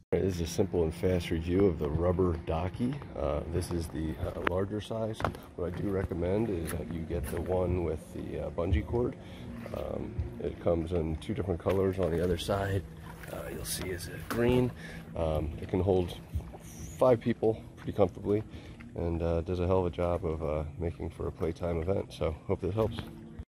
This is a simple and fast review of the Rubber Dockie. This is the larger size. What I do recommend is that you get the one with the bungee cord. It comes in two different colors. On the other side, you'll see is a green. It can hold 5 people pretty comfortably and does a hell of a job of making for a playtime event. So hope this helps.